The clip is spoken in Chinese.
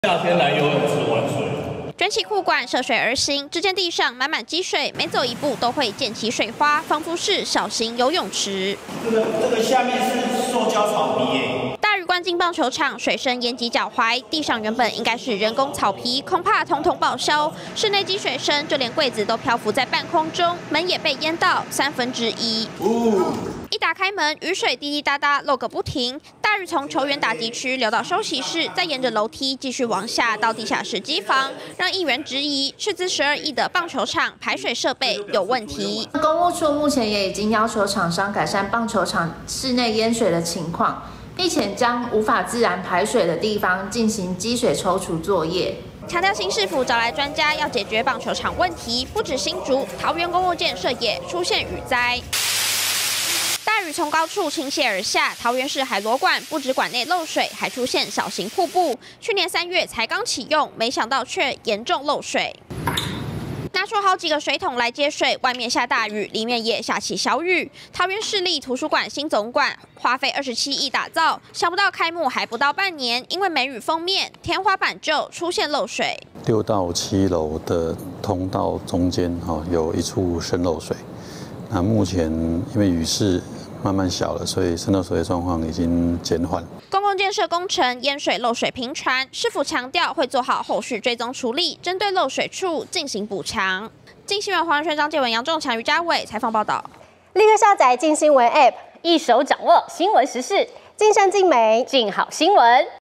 夏天来游泳池玩水。 卷起裤管涉水而行，只见地上满满积水，每走一步都会溅起水花，仿佛是小型游泳池。 这个下面是塑胶草皮耶。 大屿冠境棒球场水深淹及脚踝，地上原本应该是人工草皮，恐怕统统报销。室内积水深，就连柜子都漂浮在半空中，门也被淹到1/3。一打开门，雨水滴滴答答漏个不停。大屿从球员打击区流到休息室，再沿着楼梯继续往下到地下室机房，让议员质疑斥资12亿的棒球场排水设备有问题。 公务处目前也已经要求厂商改善棒球场室内淹水的情况，并且将无法自然排水的地方进行积水抽除作业。 强调新市府找来专家要解决棒球场问题，不止新竹、桃园公共建设也出现雨灾。大雨从高处倾泻而下，桃园市海螺馆不止馆内漏水，还出现小型瀑布。去年3月才刚启用，没想到却严重漏水。拿出好几个水桶来接水，外面下大雨，里面也下起小雨。桃园市立图书馆新总馆花费27亿打造，想不到开幕还不到半年，因为梅雨封面，天花板就出现漏水。 6到7楼的通道中间有一处渗漏水。那目前因为雨势慢慢小了，所以渗漏水的状况已经减缓。 公共建设工程淹水漏水频传，市府强调会做好后续追踪处理，针对漏水处进行补强。镜新闻黄仁轩、张介文、杨仲强、于家伟采访报道。 立刻下载镜新闻 App， 一手掌握新闻时事，尽善尽美，尽好新闻。